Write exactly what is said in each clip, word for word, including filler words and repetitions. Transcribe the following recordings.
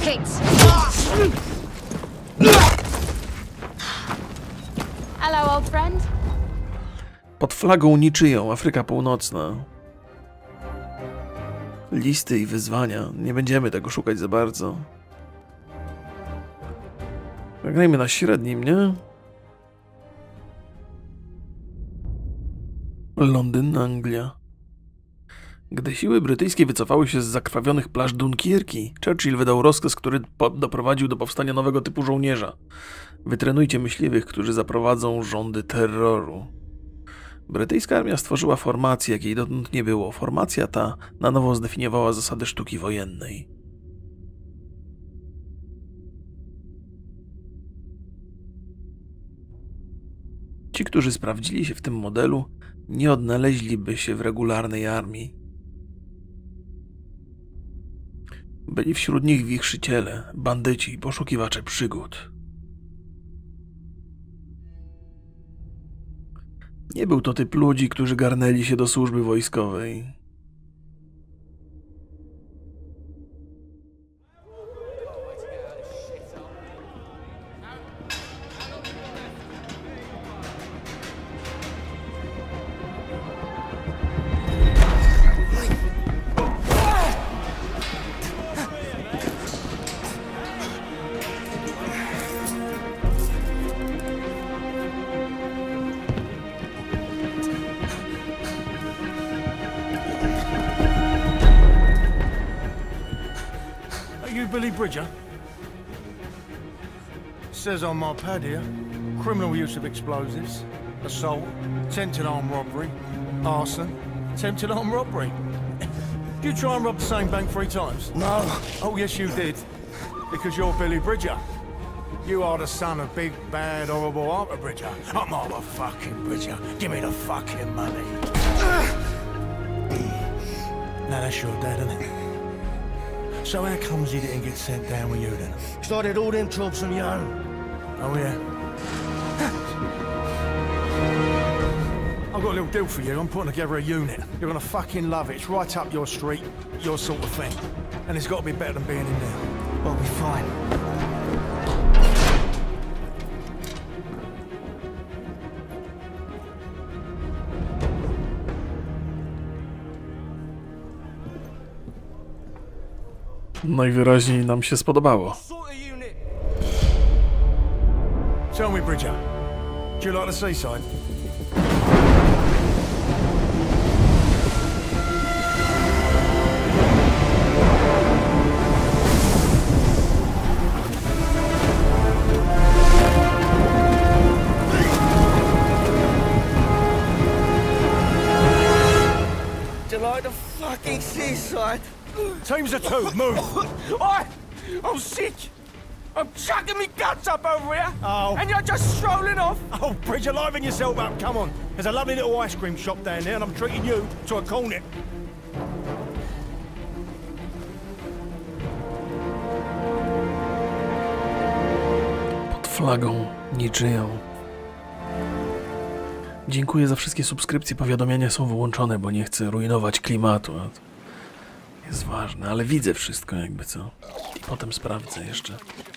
Kate. Hello, old friend. Pod flagą niczyją, Afryka Północna. Listy i wyzwania. Nie będziemy tego szukać za bardzo. Zagrajmy na średnim, nie? Londyn, Anglia. Gdy siły brytyjskie wycofały się z zakrwawionych plaż Dunkierki, Churchill wydał rozkaz, który doprowadził do powstania nowego typu żołnierza. Wytrenujcie myśliwych, którzy zaprowadzą rządy terroru. Brytyjska armia stworzyła formację, jakiej dotąd nie było. Formacja ta na nowo zdefiniowała zasady sztuki wojennej. Ci, którzy sprawdzili się w tym modelu, nie odnaleźliby się w regularnej armii. Byli wśród nich wichrzyciele, bandyci i poszukiwacze przygód. Nie był to typ ludzi, którzy garnęli się do służby wojskowej. Billy Bridger? Says on my pad here, criminal use of explosives, assault, attempted armed robbery, arson, attempted armed robbery. Did you try and rob the same bank three times? No. Oh, yes, you did. Because you're Billy Bridger. You are the son of big, bad, horrible Arthur Bridger. I'm Arthur fucking Bridger. Give me the fucking money. Now that's your dad, isn't it? So how comes he didn't get sent down with you then? Because I did all them jobs on your own. Oh yeah? I've got a little deal for you. I'm putting together a unit. You're gonna fucking love it. It's right up your street, your sort of thing. And it's got to be better than being in there. I'll be fine. Najwyraźniej nam się spodobało. Tell me, Bridger, do you like the seaside? Do you like the fucking seaside? Teams of two, move! Oi! I'm sick! I'm chucking me guts up over here! Oh. And you're just strolling off! Oh, Bridger, liven yourself up, come on. There's a lovely little ice cream shop down there and I'm treating you to a cornet. Pod flagą niczyją. Dziękuję za wszystkie subskrypcje, powiadomienia są wyłączone, bo nie chcę rujnować klimatu. Jest ważne, ale widzę wszystko jakby co. I potem sprawdzę jeszcze.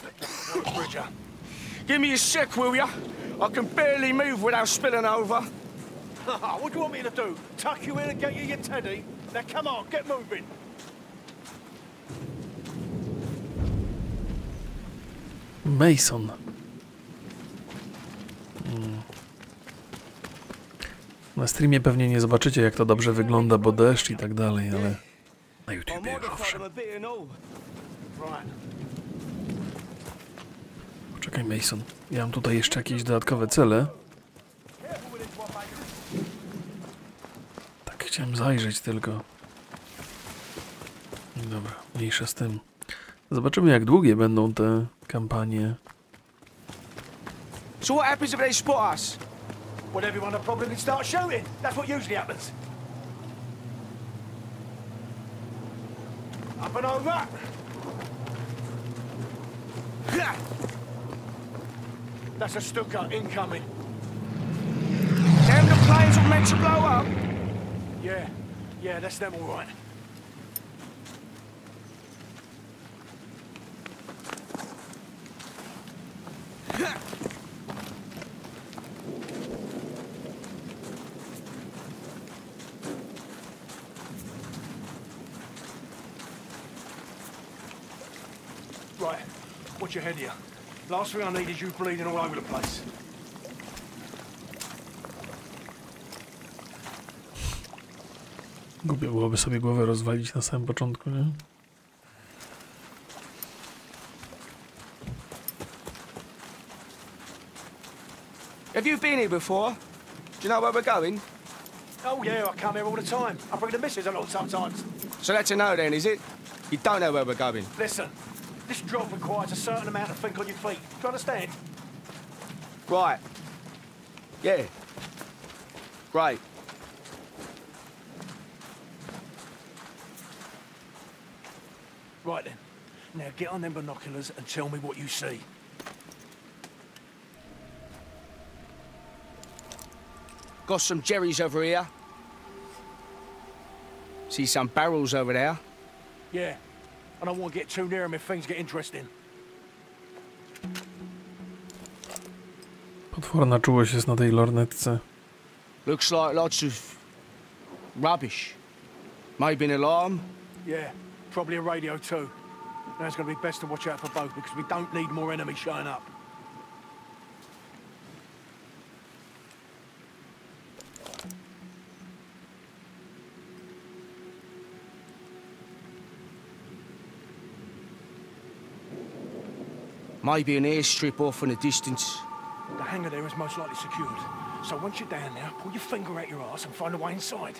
Give me a sec, will ya? I can barely move without spilling over. What do you want me to do? Tuck you in and get you your teddy? Now come on, get moving. Mason. Hmm. Na streamie pewnie nie zobaczycie, jak to dobrze wygląda, bo deszcz i tak dalej, ale na YouTubie już owszem. Poczekaj, Mason. Ja mam tutaj jeszcze jakieś dodatkowe cele. Tak, chciałem zajrzeć tylko. Dobra, mniejsza z tym. Zobaczymy, jak długie będą te kampanie. So what happens if they spot us? Well, everyone will probably start shooting. That's what usually happens. Up and over. That's a Stuka incoming. Them the planes were meant to blow up? Yeah, yeah, that's them all right. Right, watch your head here. Last thing I need is you bleeding all over the place. Głupio byłoby sobie głowę rozwalić na samym początku, nie? Have you been here before? Do you know where we're going? Oh yeah, I come here all the time. I bring the missus along sometimes. So that's a no then, is it? You don't know where we're going? Listen, this job requires a certain amount of think on your feet. Do you understand? Right. Yeah. Great. Right then. Now get on them binoculars and tell me what you see. Got some jerrys over here. See some barrels over there. Yeah. I don't want to get too near them if things get interesting. Potworna czułość jest na tej lornetce. Looks like lots of rubbish. Maybe an alarm. Yeah. Probably a radio too. Now it's going to be best to watch out for both because we don't need more enemies showing up. Maybe an airstrip off in the distance. The hangar there is most likely secured. So once you're down there, pull your finger out your arse and find a way inside.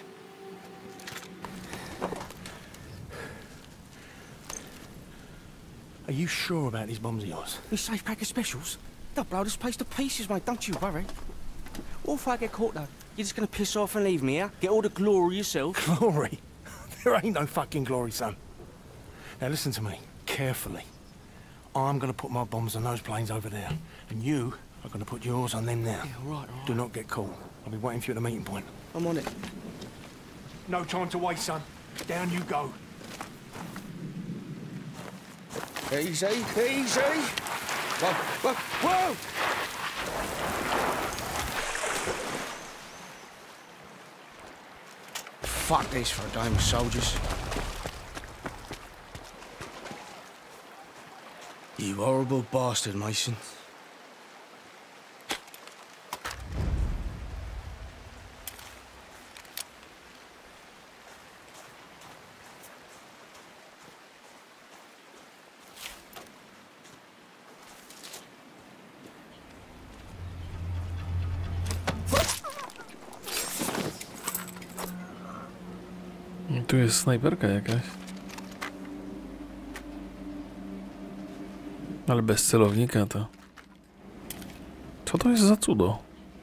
Are you sure about these bombs of yours? These safe pack of specials? They'll blow this place to pieces, mate, don't you worry. What if I get caught, though? You're just gonna piss off and leave me here? Get all the glory yourself? Glory? There ain't no fucking glory, son. Now listen to me, carefully. I'm gonna put my bombs on those planes over there, and you are gonna put yours on them now. Yeah, right, right. Do not get caught. I'll be waiting for you at the meeting point. I'm on it. No time to waste, son. Down you go. Easy, easy. Whoa, whoa, whoa! Fuck this for a game of soldiers. You horrible bastard, Mason. Tu jest snajperka jakaś. Ale bez celownika to... Co to jest za cudo?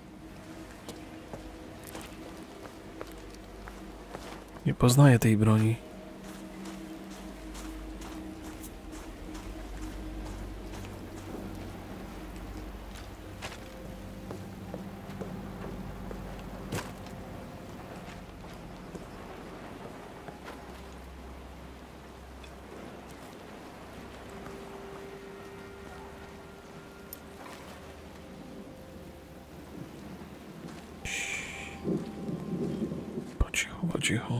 Nie poznaję tej broni. Po cichu, po cichu.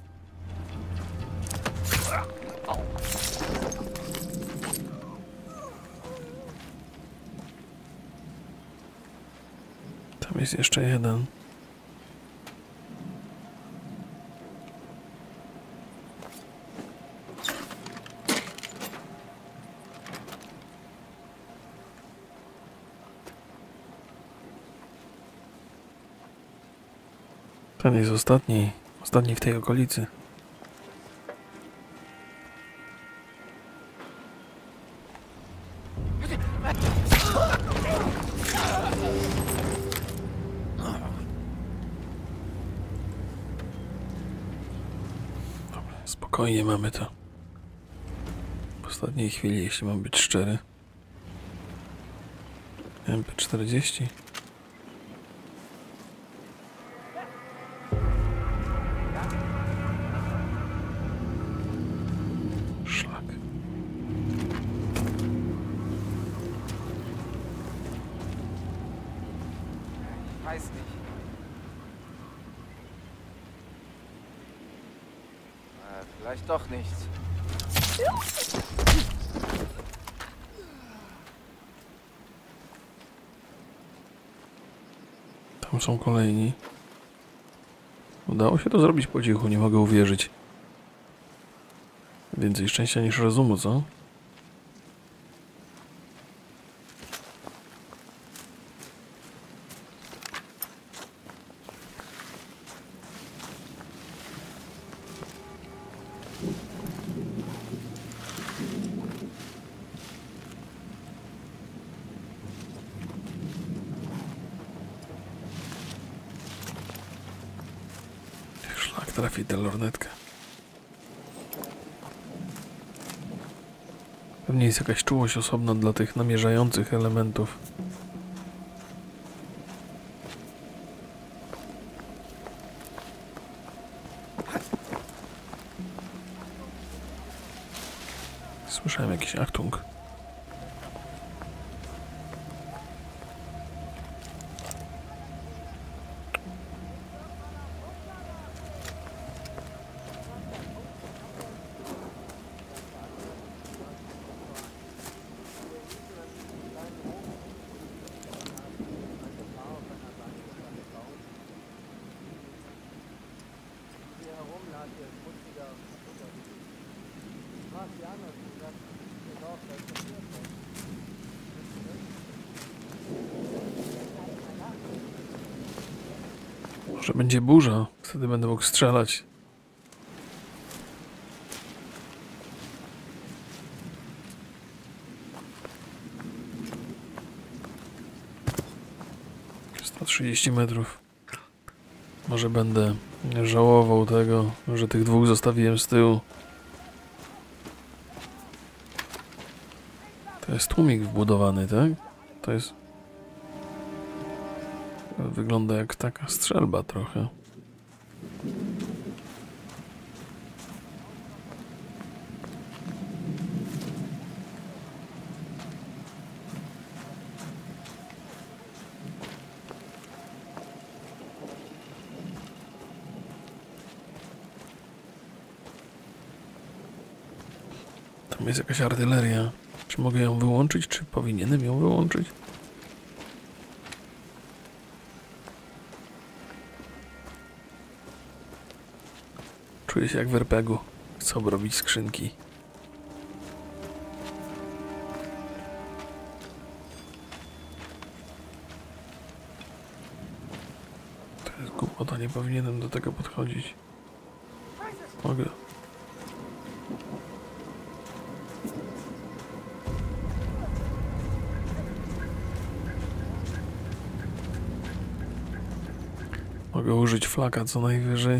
Tam jest jeszcze jeden. Ten jest ostatni, ostatni w tej okolicy. Dobra, spokojnie mamy to. W ostatniej chwili, jeśli mam być szczery. M P czterdzieści. Weiß nicht. Äh, vielleicht doch nichts. Tam są kolejni. Udało się to zrobić po cichu, nie mogę uwierzyć. Więcej szczęścia niż rozumu, co? Szlak trafi tę lornetkę. Pewnie jest jakaś czułość osobna dla tych namierzających elementów. Słyszałem jakiś Achtung. Może będzie burza, wtedy będę mógł strzelać. sto trzydzieści metrów. Może będę żałował tego, że tych dwóch zostawiłem z tyłu. To jest tłumik wbudowany, tak? To jest... Wygląda jak taka strzelba trochę. Tam jest jakaś artyleria. Czy mogę ją wyłączyć? Czy powinienem ją wyłączyć? Czuję się jak w er pe gie u. Chcę obrobić skrzynki. To jest głupota, nie powinienem do tego podchodzić. Mogę. Mogę użyć flaka co najwyżej.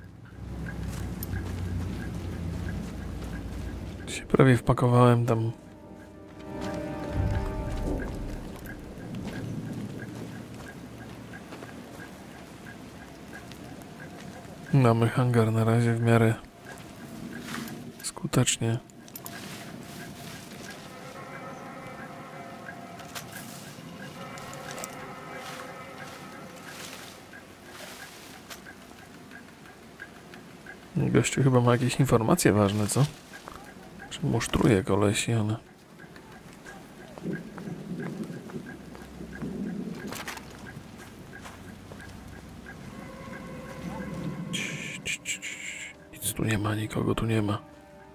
Się prawie wpakowałem tam. Mamy hangar na razie w miarę skutecznie. Gościu chyba ma jakieś informacje ważne, co? Czy musztruje kolesi, ale... Cii, cii, cii, cii. Nic tu nie ma, nikogo tu nie ma.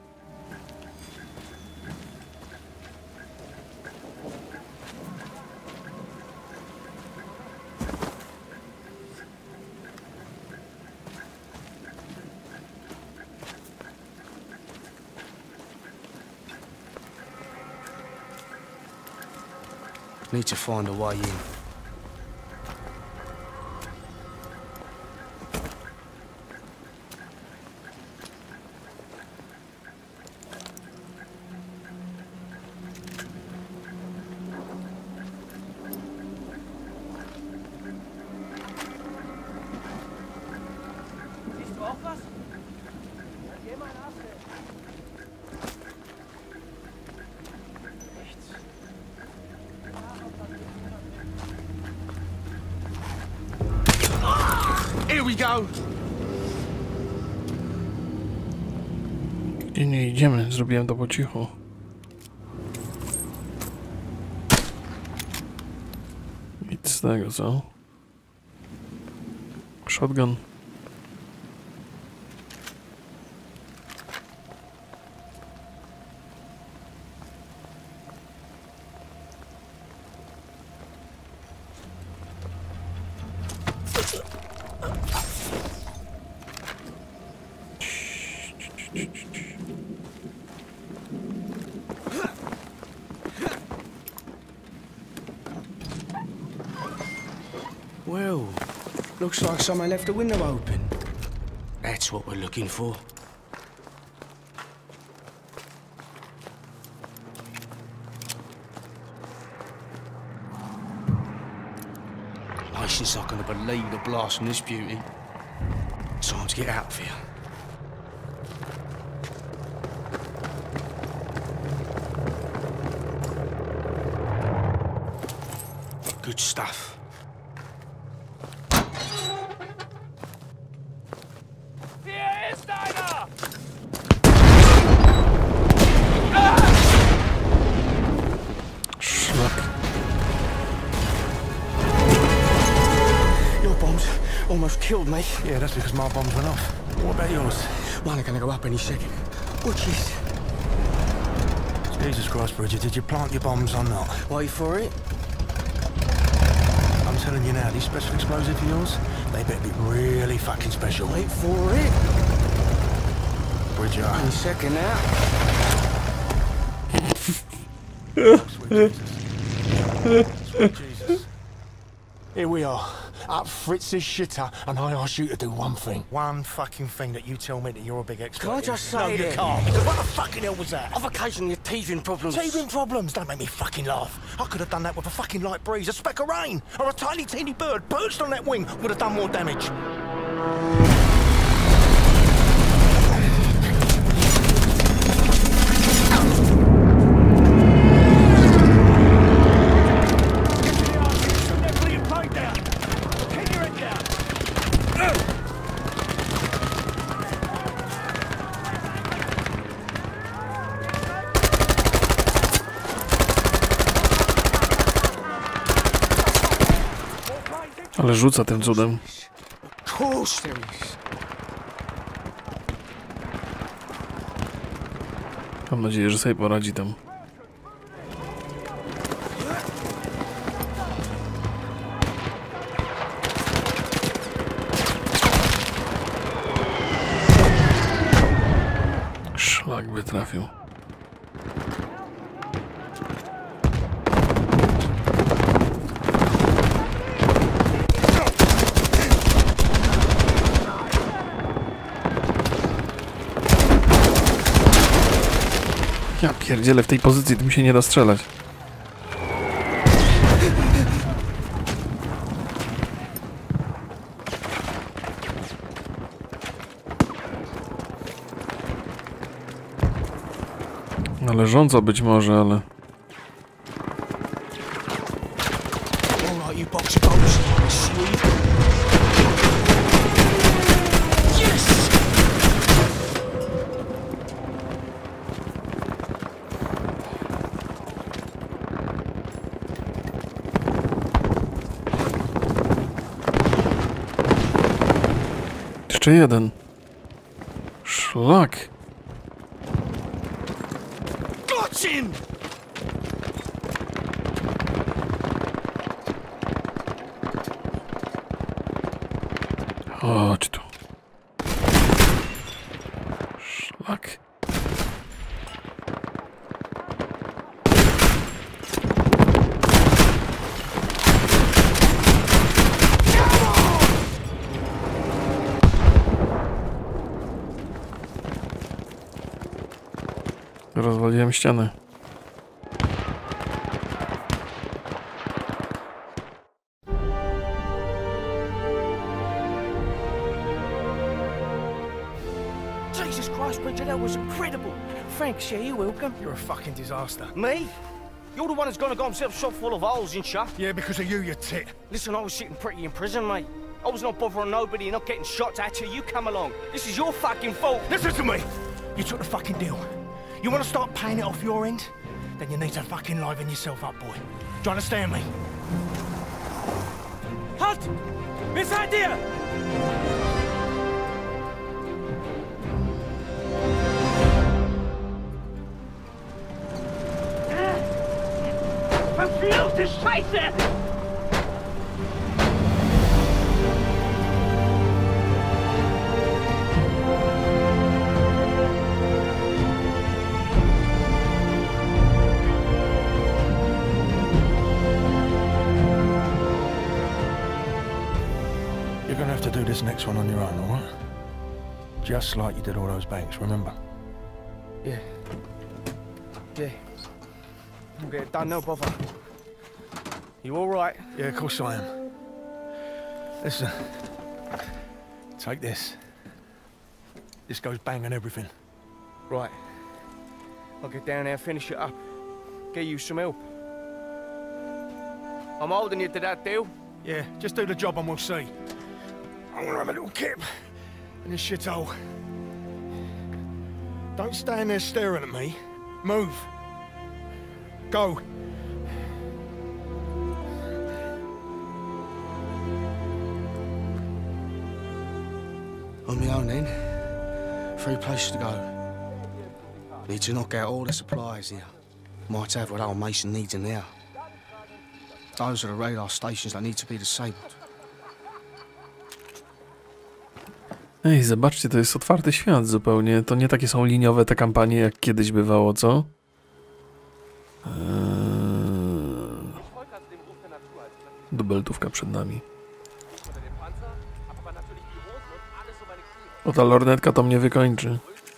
Need to find a way in. Here we go. Gdzie nie idziemy? Zrobiłem to po cichu. Nic z tego, co? Shotgun. Well, looks like someone left the window open. That's what we're looking for. Patience, I can't believe the blast from this beauty. Time to get out of here. Good stuff. Almost killed me. Yeah, that's because my bombs went off. What about yours? Mine are gonna go up any second. Watch this. Jesus Christ, Bridget, did you plant your bombs or not? Wait for it. I'm telling you now, these special explosives of yours, they better be really fucking special. Wait for it. Bridget. Any second now. Oh, sweet Jesus. Sweet Jesus. Here we are. Up Fritz's shitter, and I ask you to do one thing. One fucking thing that you tell me that you're a big expert Can I in. just say No, you it? can't. Because what the fucking hell was that? I've occasionally teething problems. Teething problems? Don't make me fucking laugh. I could have done that with a fucking light breeze, a speck of rain, or a tiny, teeny bird perched on that wing would have done more damage. Ale rzuca tym cudem. Mam nadzieję, że sobie poradzi tam. Szlak by trafił. Ja pierdzielę, w tej pozycji tym się nie da strzelać. Należąco być może, ale... Jeszcze jeden. Szlak. Chodź tu. Szlak. Rozwaliłem ścianę. Jesus Christ, Bridget, that was incredible. Thanks, yeah, you're welcome. You're a fucking disaster. Me? You're the one who's gonna got himself shot full of holes, ain't ya? Yeah, because of you, you tit. Listen, I was sitting pretty in prison, mate. I was not bothering nobody, not getting shot at till you come along. This is your fucking fault. Listen to me. You took the fucking deal. You want to start paying it off your end? Then you need to fucking liven yourself up, boy. Do you understand me? Halt! Wer seid ihr? Verfluchte Scheiße! You're gonna have to do this next one on your own, all right? Just like you did all those banks, remember? Yeah. Yeah. I'll get it done, no bother. You all right? Yeah, of course I am. Listen. Take this. This goes bang on everything. Right. I'll get down there, finish it up. Get you some help. I'm holding you to that deal. Yeah, just do the job and we'll see. I wanna have a little kip in this shithole. Don't stand there staring at me. Move. Go. On my own then. Three places to go. Need to knock out all the supplies here. Might have what old Mason needs in there. Those are the radar stations that need to be disabled. Ej, zobaczcie, to jest otwarty świat zupełnie. To nie takie są liniowe te kampanie, jak kiedyś bywało, co? Eee... Dubeltówka przed nami. O, ta lornetka to mnie wykończy.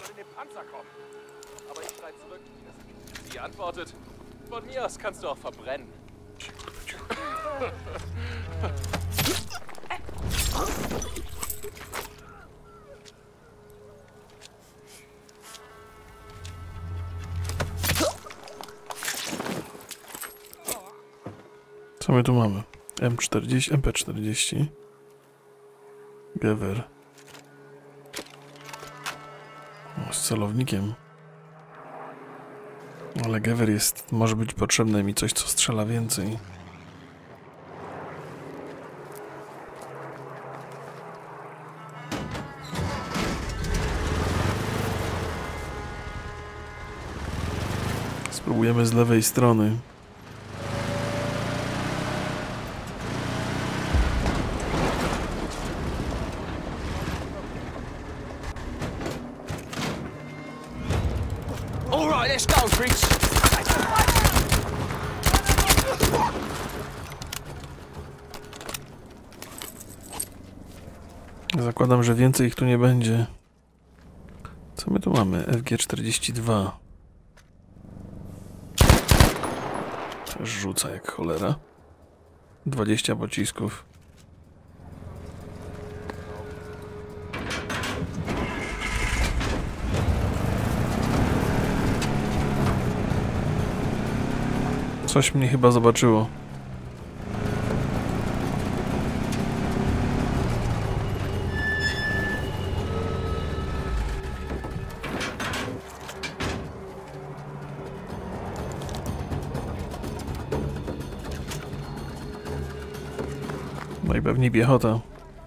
Sie antwortet, von mir aus kannst du auch verbrennen. Co my tu mamy? M czterdzieści, M P czterdzieści. Gewehr. O, z celownikiem. Ale Gewehr jest, może być potrzebne mi coś, co strzela więcej. Spróbujemy z lewej strony. All right, let's go, Briggs. Zakładam, że więcej ich tu nie będzie. Co my tu mamy? F G czterdzieści dwa. Też rzuca jak cholera. dwadzieścia pocisków. Coś mnie chyba zobaczyło. Najpewniej piechota.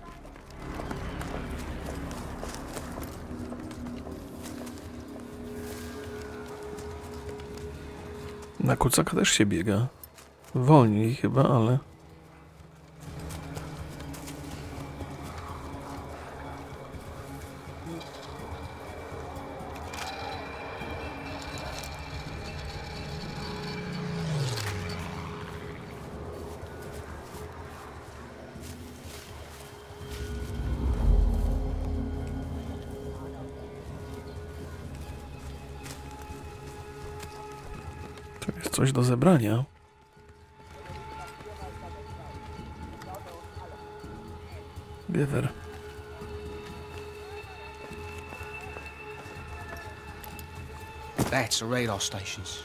Na kucaka też się biega. Wolniej chyba, ale... Tu jest coś do zebrania. Gewehr. That's the radar stations.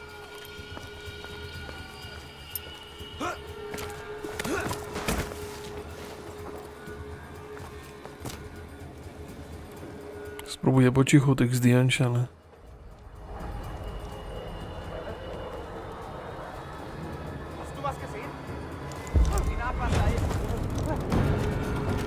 Spróbuję po cichu tych zdjąć, ale... Hast du was gesehen? Die Nahwand da ist.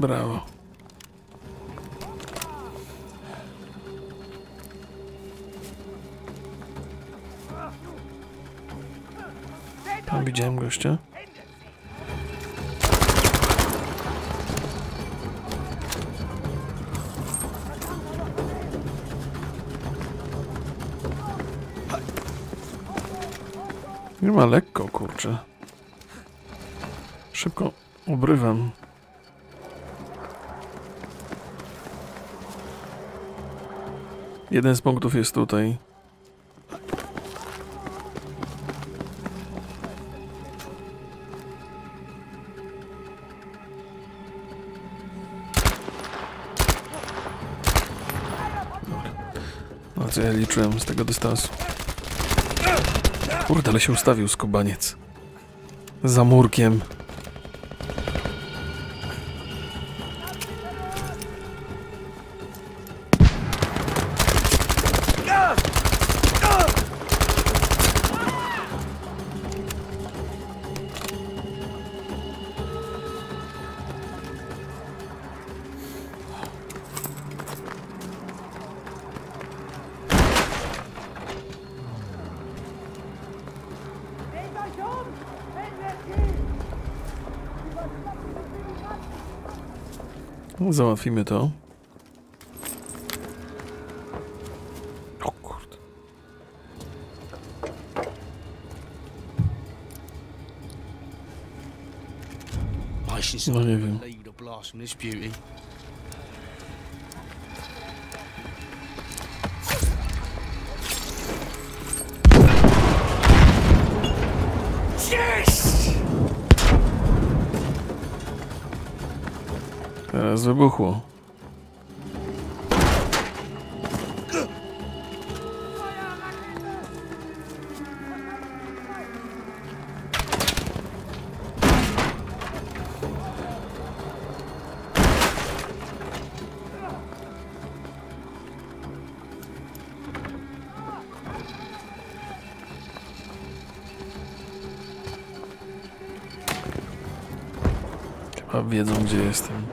Brawo. Tam widziałem gościa. Nie ma lekko, kurczę. Szybko obrywam. Jeden z punktów jest tutaj. No co ja liczyłem z tego dystansu. Kurde, ale się ustawił skubaniec. Za murkiem. Załatwimy to. O kurde. No nie wiem. Teraz wybuchło. Chyba wiedzą, gdzie jestem.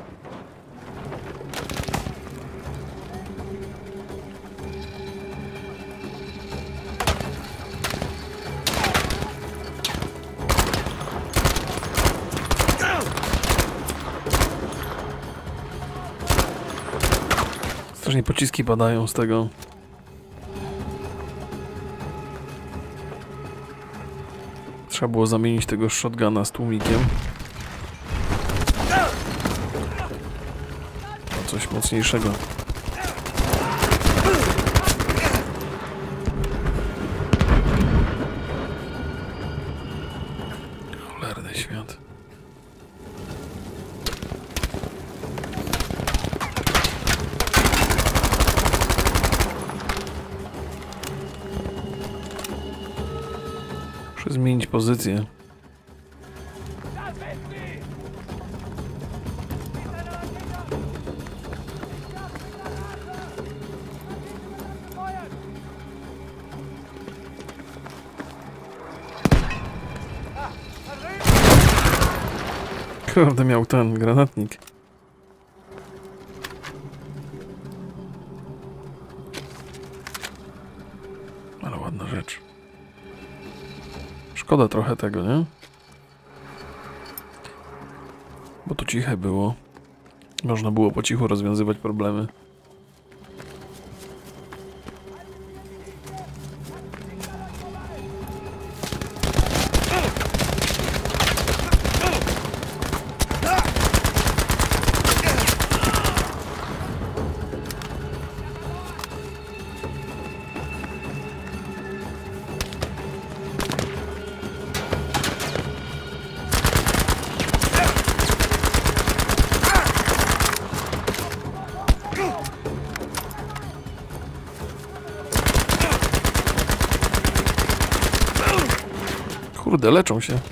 Strasznie pociski padają z tego. Trzeba było zamienić tego shotguna z tłumikiem. Na coś mocniejszego. Cholerny świat. Muszę zmienić pozycję. Kurde, miał ten granatnik. Ale ładna rzecz. Szkoda trochę tego, nie? Bo tu ciche było. Można było po cichu rozwiązywać problemy. Kurde, leczą się.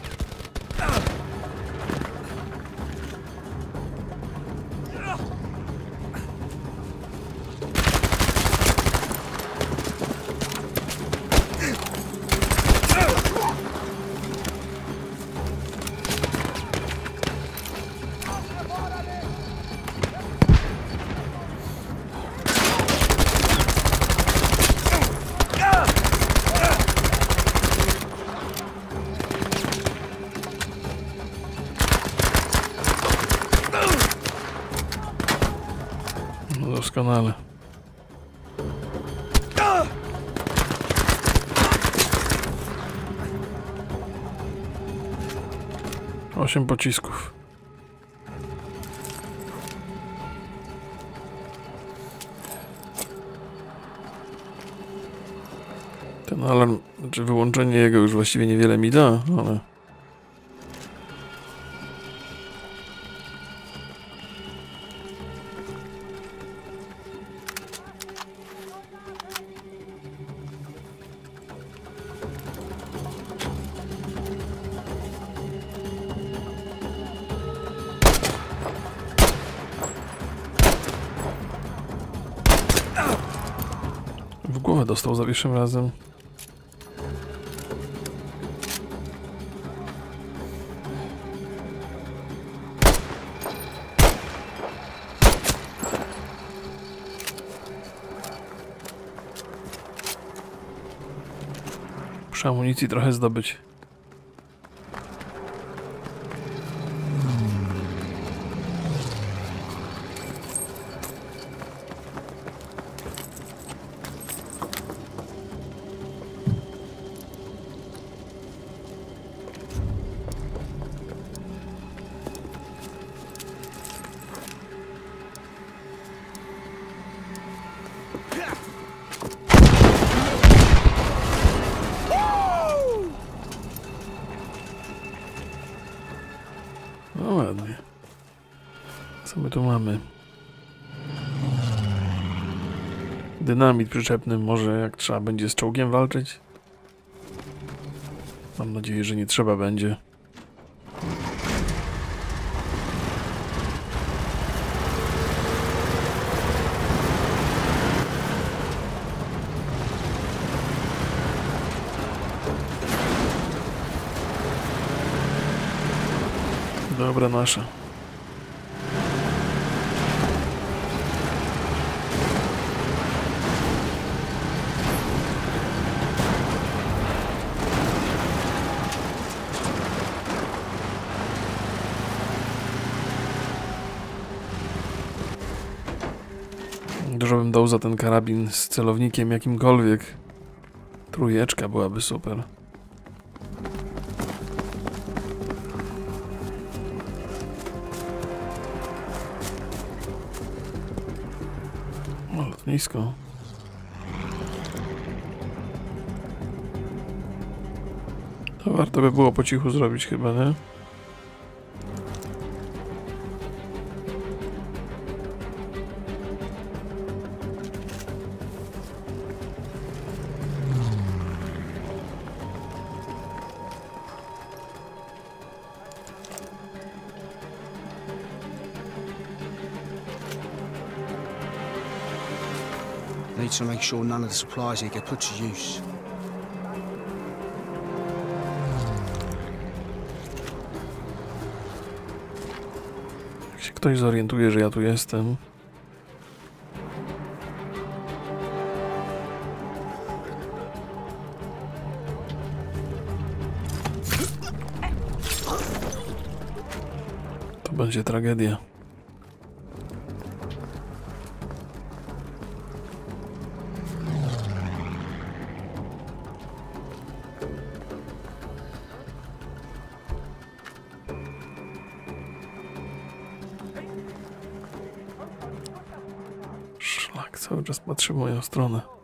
Doskonale. Osiem pocisków. Ten alarm, czy wyłączenie jego już właściwie niewiele mi da, ale... W głowę dostał za pierwszym razem. Muszę amunicji trochę zdobyć. No ładnie. Co my tu mamy? Dynamit przyczepny, może jak trzeba będzie z czołgiem walczyć? Mam nadzieję, że nie trzeba będzie. Dobra, nasza. Dużo bym dał za ten karabin z celownikiem jakimkolwiek. Trójeczka byłaby super. O, lotnisko. To warto by było po cichu zrobić chyba, nie? Need to make sure none of the supplies here get put to use. Jak się ktoś zorientuje, że ja tu jestem. To będzie tragedia. Szlak cały czas patrzy w moją stronę.